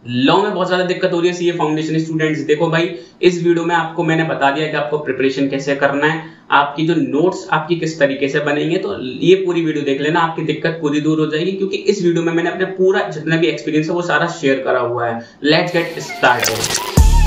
Law में बहुत ज्यादा दिक्कत हो रही है सीए फाउंडेशन स्टूडेंट्स। देखो भाई, इस वीडियो में आपको मैंने बता दिया कि आपको प्रिपरेशन कैसे करना है, आपकी जो नोट्स आपकी किस तरीके से बनेंगे। तो ये पूरी वीडियो देख लेना, आपकी दिक्कत पूरी दूर हो जाएगी, क्योंकि इस वीडियो में मैंने अपने पूरा जितना भी एक्सपीरियंस है वो सारा शेयर करा हुआ है। Let's get started.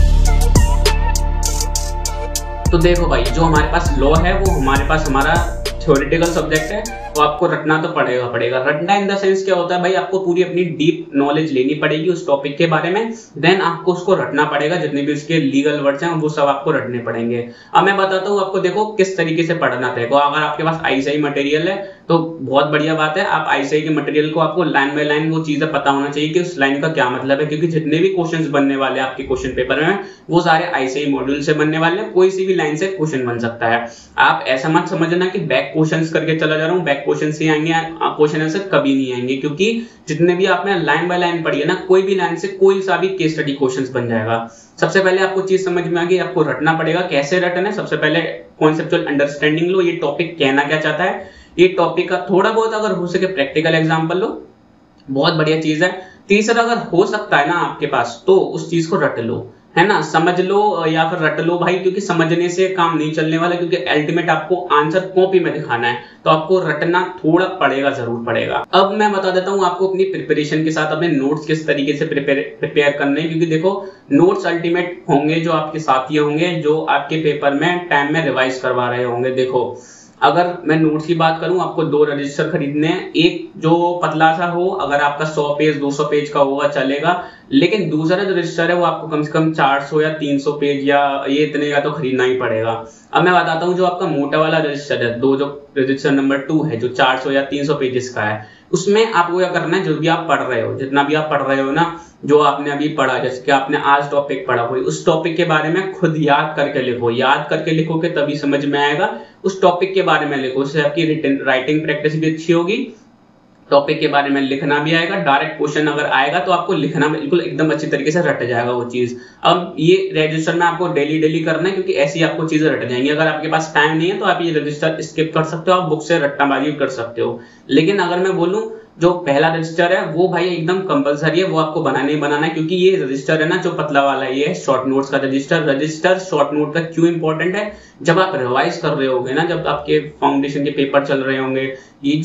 तो देखो भाई, जो हमारे पास लॉ है वो हमारे पास हमारा थ्योरेटिकल सब्जेक्ट है, तो आपको रटना तो पड़ेगा। रटना इन द सेंस क्या होता है भाई, आपको पूरी अपनी डीप नॉलेज लेनी पड़ेगी उस टॉपिक के बारे में, देन आपको उसको रटना पड़ेगा। जितने भी उसके लीगल वर्ड्स हैं वो सब आपको रटने पड़ेंगे। अब मैं बताता हूँ आपको, देखो किस तरीके से पढ़ना है। अगर आपके पास आईसीआई मटेरियल है तो बहुत बढ़िया बात है, आप आईसीआई के मटेरियल को आपको लाइन बाय लाइन वो चीजें पता होना चाहिए कि उस लाइन का क्या मतलब है, क्योंकि जितने भी क्वेश्चंस बनने वाले हैं आपके क्वेश्चन पेपर में वो सारे आईसीआई मॉड्यूल से बनने वाले हैं। कोई सी भी लाइन से क्वेश्चन बन सकता है। आप ऐसा मत समझना कि बैक क्वेश्चंस करके चला जा रहा हूँ, बैक क्वेश्चन ही आएंगे, क्वेश्चन आंसर कभी नहीं आएंगे, क्योंकि जितने भी आपने लाइन बाय लाइन पढ़ी है ना, कोई भी लाइन से कोई सा भी केस स्टडी क्वेश्चन बन जाएगा। सबसे पहले आपको चीज समझ में आ गई, आपको रटना पड़ेगा। कैसे रटना है, सबसे पहले कॉन्सेप्चुअल अंडरस्टैंडिंग लो, ये टॉपिक कहना क्या चाहता है, ये टॉपिक का थोड़ा बहुत अगर हो सके प्रैक्टिकल एग्जांपल लो, बहुत बढ़िया चीज है। तीसरा, अगर हो सकता है ना आपके पास, तो उस चीज को रट लो, है ना, समझ लो या फिर रट लो भाई, क्योंकि समझने से काम नहीं चलने वाला, क्योंकि अल्टीमेट आपको आंसर कॉपी में दिखाना है, तो आपको रटना थोड़ा पड़ेगा, जरूर पड़ेगा। अब मैं बता देता हूँ आपको अपनी प्रिपरेशन के साथ अपने नोट्स किस तरीके से प्रिपेयर करने हैं, क्योंकि देखो नोट्स अल्टीमेट होंगे जो आपके साथी होंगे, जो आपके पेपर में टाइम में रिवाइज करवा रहे होंगे। देखो, अगर मैं नोट्स की बात करूं, आपको 2 रजिस्टर खरीदने हैं, एक जो पतला सा हो, अगर आपका 100 पेज 200 पेज का होगा चलेगा, लेकिन दूसरा जो रजिस्टर है वो आपको कम से कम 400 या 300 पेज या ये इतने का तो खरीदना ही पड़ेगा। अब मैं बताता हूँ, जो आपका मोटा वाला रजिस्टर है, जो रजिस्टर नंबर 2 है, जो 400 या 300 पेजेस का है, उसमें आपको क्या करना है, जो भी आप पढ़ रहे हो, जितना भी आप पढ़ रहे हो ना, जो आपने अभी पढ़ा, जैसे कि आपने आज टॉपिक पढ़ा हो, उस टॉपिक के बारे में खुद याद करके लिखो। याद करके लिखोगे तभी समझ में आएगा। उस टॉपिक के बारे में लिखो, उससे आपकी राइटिंग प्रैक्टिस भी अच्छी होगी, टॉपिक के बारे में लिखना भी आएगा। डायरेक्ट क्वेश्चन अगर आएगा तो आपको लिखना बिल्कुल एकदम अच्छी तरीके से रट जाएगा वो चीज। अब ये रजिस्टर में आपको डेली करना है, क्योंकि ऐसी आपको चीजें रट जाएंगी। अगर आपके पास टाइम नहीं है तो आप ये रजिस्टर स्किप कर सकते हो, आप बुक से रट्टाबाजी कर सकते हो। लेकिन अगर मैं बोलूं, जो पहला रजिस्टर है वो भाई एकदम कंपलसरी है, वो आपको बनाना ही बनाना है, क्योंकि ये रजिस्टर है ना जो पतला वाला, ये है शॉर्ट नोट्स का रजिस्टर शॉर्ट नोट का क्यों इंपॉर्टेंट है, जब आप रिवाइज कर रहे होगे ना, जब आपके फाउंडेशन के पेपर चल रहे होंगे, ये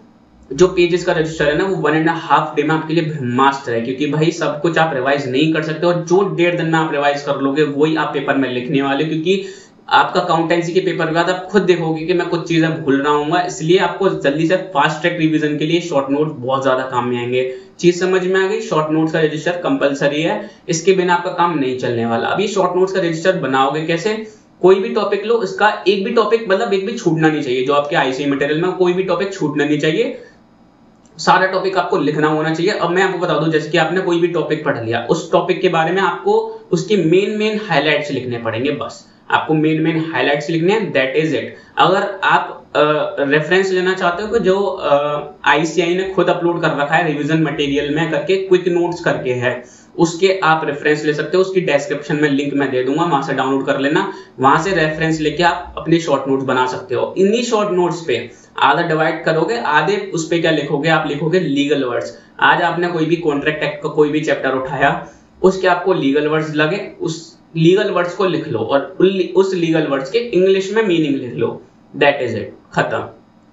जो पेजेस का रजिस्टर है ना, वो 1.5 डे में आपके लिए ब्रह्मास्त्र है, क्योंकि भाई सब कुछ आप रिवाइज नहीं कर सकते, और जो 1.5 दिन में आप रिवाइज कर लोगे वही आप पेपर में लिखने वाले, क्योंकि आपका अकाउंटेंसी के पेपर के बाद आप खुद देखोगे कि मैं कुछ चीजें भूल रहा हूँ। इसलिए आपको जल्दी से फास्ट ट्रैक रिवीजन के लिए शॉर्ट नोट्स बहुत ज्यादा काम में आएंगे। चीज समझ में आ गई, शॉर्ट नोट्स का रजिस्टर कंपलसरी है, इसके बिना आपका काम नहीं चलने वाला। अब ये शॉर्ट नोट्स का रजिस्टर बनाओगे कैसे, कोई भी टॉपिक लो, इसका एक भी टॉपिक मतलब एक भी छूटना नहीं चाहिए, जो आपके आईसीआई मटेरियल में कोई भी टॉपिक छूटना नहीं चाहिए, सारा टॉपिक आपको लिखना होना चाहिए। अब मैं आपको बता दूं, जैसे कि आपने कोई भी टॉपिक पढ़ लिया, उस टॉपिक के बारे में आपको उसकी मेन हाइलाइट्स लिखने पड़ेंगे, बस आपको मेन हाइलाइट्स लिखने हैं, दैट इज इट। अगर आप रेफरेंस लेना चाहते हो कि जो आईसीआई ने खुद अपलोड कर रखा है रिवीजन मटेरियल में करके, क्विक नोट्स करके है, उसके आप रेफरेंस ले सकते हो। उसकी डिस्क्रिप्शन में लिंक मैं दे दूंगा, वहां से डाउनलोड कर लेना, वहां से रेफरेंस लेके आप अपने शॉर्ट नोट्स बना सकते हो। इन्हीं शॉर्ट नोट्स पे आधा डिवाइड करोगे, आधे उस पे क्या लिखोगे, आप लिखोगे लीगल वर्ड्स। आज आपने कोई भी कॉन्ट्रैक्ट एक्ट का कोई भी चैप्टर उठाया, उसके आपको लीगल वर्ड्स लगे, उस लीगल वर्ड्स को लिख लो और उस लीगल वर्ड्स के इंग्लिश में मीनिंग लिख लो, दैट इज इट, खत्म।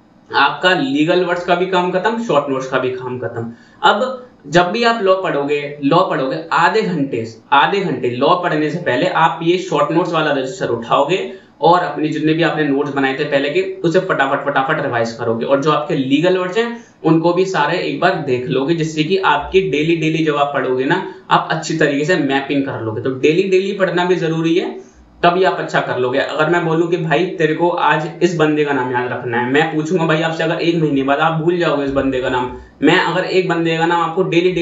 आपका लीगल वर्ड्स का भी काम खत्म, शॉर्ट नोट्स का भी काम खत्म। अब जब भी आप लॉ पढ़ोगे आधे घंटे लॉ पढ़ने से पहले आप ये शॉर्ट नोट्स वाला रजिस्टर उठाओगे और अपने जितने भी आपने नोट्स बनाए थे पहले के, उसे फटाफट रिवाइज करोगे, और जो आपके लीगल वर्ड्स हैं उनको भी सारे एक बार देख लोगे, जिससे कि आपकी डेली जब आप पढ़ोगे ना, आप अच्छी तरीके से मैपिंग कर लोगे। तो डेली पढ़ना भी जरूरी है, तभी आप अच्छा कर लोगे। अगर मैं बोलूं कि भाई तेरे को आज इस बंदे का नाम याद रखना है, मैं पूछूंगा भाई आपसे, अगर 1 महीने बाद आप भूल जाओगे इस बंदे का नाम, मैं अगर एक बंदे का नाम आपको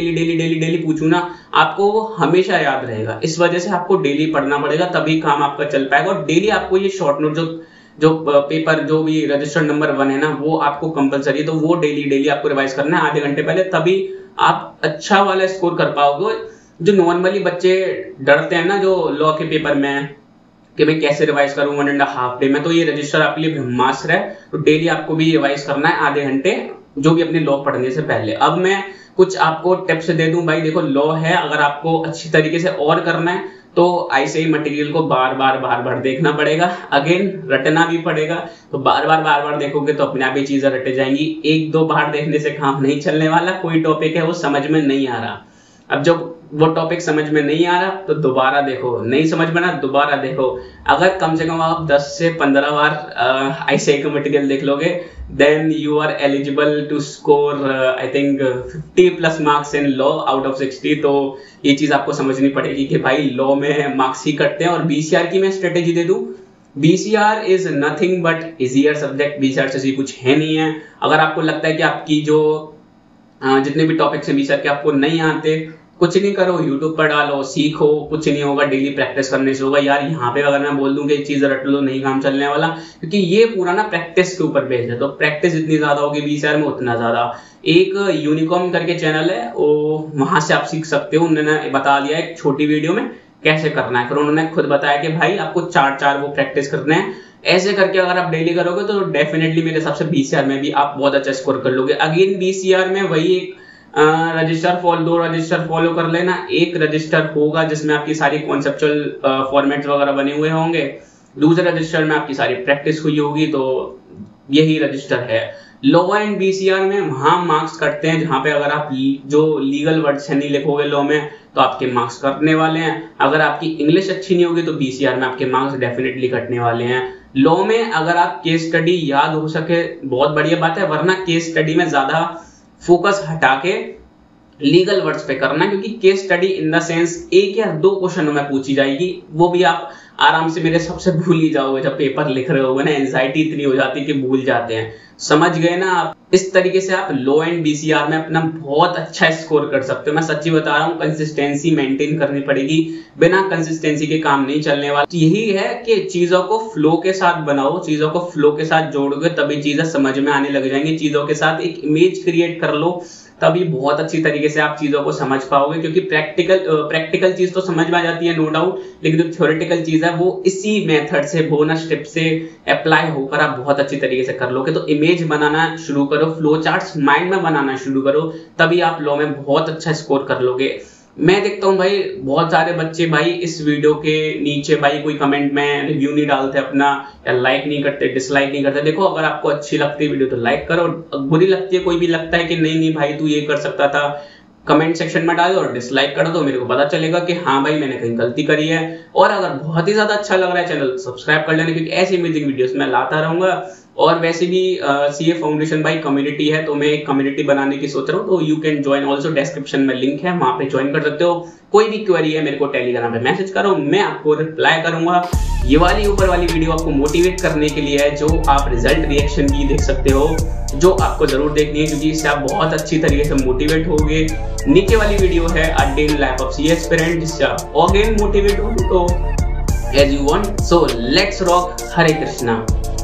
डेली पूछूं ना, आपको वो हमेशा याद रहेगा। इस वजह से आपको डेली पढ़ना पड़ेगा, तभी काम आपका चल पाएगा। और डेली आपको ये शॉर्ट नोट जो पेपर जो भी रजिस्टर नंबर 1 है ना, वो आपको कंपलसरी है, तो वो डेली आपको रिवाइज करना है आधे घंटे पहले, तभी आप अच्छा वाला स्कोर कर पाओगे। जो नॉर्मली बच्चे डरते हैं ना जो लॉ के पेपर में कि मैं कैसे रिवाइज करूं 1.5 डे में, तो ये रजिस्टर आपके लिए ब्रह्मास्त्र है। तो डेली आपको भी रिवाइज करना है आधे घंटे, जो भी अपने लॉ पढ़ने से पहले। अब मैं कुछ आपको टिप्स दे दूं भाई, देखो लॉ है, अगर आपको अच्छी तरीके से और करना है तो ऐसे ही मटेरियल को बार बार देखना पड़ेगा, अगेन रटना भी पड़ेगा। तो बार बार देखोगे तो अपने आप ही चीजें रटे जाएंगी। एक दो बार देखने से काम नहीं चलने वाला, कोई टॉपिक है वो समझ में नहीं आ रहा, अब जब वो टॉपिक समझ में नहीं आ रहा तो दोबारा देखो, नहीं समझ में ना दोबारा देखो। अगर कम से कम आप 10 से 15 बार ऐसे एक मटेरियल देख लोगे, then you are eligible to score I think 50+ marks in law out of 60। तो ये चीज आपको समझनी पड़ेगी कि भाई लॉ में मार्क्स ही कटते हैं। और बीसीआर की मैं स्ट्रेटेजी दे दूं, BCR is nothing but easier subject, BCR से कुछ है नहीं है। अगर आपको लगता है कि आपकी जो जितने भी टॉपिक्स हैं बीसीआर के आपको नहीं आते, कुछ नहीं करो, यूट्यूब पर डालो, सीखो, कुछ नहीं होगा, डेली प्रैक्टिस करने से होगा। यार यहाँ पे अगर मैं बोल दूं कि चीज रट लो, नहीं काम चलने वाला, क्योंकि ये पूरा ना प्रैक्टिस के ऊपर बेस्ड है। तो प्रैक्टिस जितनी ज्यादा होगी बीसीआर में उतना ज्यादा। एक यूनिकॉर्न करके चैनल है, वो वहां से आप सीख सकते हो, उन्होंने बता दिया एक छोटी वीडियो में कैसे करना है। फिर उन्होंने खुद बताया कि भाई आपको 4 वो प्रैक्टिस करने हैं। ऐसे करके अगर आप डेली करोगे तो डेफिनेटली मेरे हिसाब से बीसीआर में भी आप बहुत अच्छा स्कोर कर लोगे। अगेन बीसीआर में वही एक रजिस्टर फॉलो, 2 रजिस्टर फॉलो कर लेना। एक रजिस्टर होगा जिसमें आपकी सारी कॉन्सेप्चुअल फॉर्मेट्स वगैरह बने हुए होंगे, दूसरे रजिस्टर में आपकी सारी प्रैक्टिस हुई होगी। तो यही रजिस्टर है। लॉ एंड बीसीआर में वहां मार्क्स कटते हैं जहां पे अगर आप जो लीगल वर्ड्स नहीं लिखोगे लॉ में तो आपके मार्क्स कटने वाले हैं। अगर आपकी इंग्लिश अच्छी नहीं होगी तो बीसीआर में आपके मार्क्स डेफिनेटली कटने वाले हैं। लॉ में अगर आप केस स्टडी याद हो सके बहुत बढ़िया बात है, वरना केस स्टडी में ज्यादा फोकस हटा के लीगल वर्ड्स पे करना, क्योंकि case study in the sense 1 या 2 क्वेश्चनों में पूछी जाएगी, वो भी आप आराम से मेरे सबसे भूल ही जाओगे। जब पेपर लिख रहे होगे ना, एंजाइटी इतनी हो जाती है कि भूल जाते हैं। समझ गए ना आप? इस तरीके से आप लॉ एंड बीसीआर में अपना बहुत अच्छा स्कोर कर सकते हो। मैं सच्ची बता रहा हूँ, कंसिस्टेंसी मेंटेन करनी पड़ेगी, बिना कंसिस्टेंसी के काम नहीं चलने वाला। तो यही है कि चीजों को फ्लो के साथ बनाओ, चीजों को फ्लो के साथ जोड़ोगे तभी चीजें समझ में आने लग जाएंगी। चीजों के साथ एक इमेज क्रिएट कर लो, तभी बहुत अच्छी तरीके से आप चीजों को समझ पाओगे। क्योंकि प्रैक्टिकल चीज तो समझ में आ जाती है नो डाउट, लेकिन जो थ्योरेटिकल चीज है वो इसी मेथड से, बोनस टिप से अप्लाई होकर आप बहुत अच्छी तरीके से कर लोगे। तो इमेज बनाना शुरू करो, फ्लो चार्ट्स माइंड में बनाना शुरू करो, तभी आप लॉ में बहुत अच्छा स्कोर कर लोगे। मैं देखता हूँ भाई बहुत सारे बच्चे भाई इस वीडियो के नीचे भाई कोई कमेंट में रिव्यू नहीं डालते अपना, या लाइक नहीं करते, डिसलाइक नहीं करते। देखो, अगर आपको अच्छी लगती है वीडियो तो लाइक करो, बुरी लगती है, कोई भी लगता है कि नहीं भाई तू ये कर सकता था, कमेंट सेक्शन में डालो और डिसलाइक कर दो, मेरे को पता चलेगा कि हाँ भाई मैंने कहीं गलती करी है। और अगर बहुत ही ज्यादा अच्छा लग रहा है चैनल सब्सक्राइब कर लेना, क्योंकि ऐसी अमेजिंग वीडियोस मैं लाता रहूंगा। और वैसे भी सीए फाउंडेशन भाई कम्युनिटी है, तो मैं एक कम्युनिटी बनाने की सोच रहा हूँ, तो you can join also, description में लिंक है, वहां पे ज्वाइन कर सकते हो। कोई भी क्वेरी है मेरे को टेलीग्राम पे मैसेज करो, मैं आपको रिप्लाई करूंगा। ये वाली ऊपर वाली वीडियो आपको मोटिवेट करने के लिए है, जो आप रिजल्ट रिएक्शन की देख सकते हो, जो आपको जरूर देखनी है, क्योंकि इससे आप बहुत अच्छी तरीके से मोटिवेट होगे। नीचे वाली वीडियो है a day in life of CA aspirant, जिससे आप अगेन मोटिवेट होगे। तो as you want, so let's rock. Hare Krishna.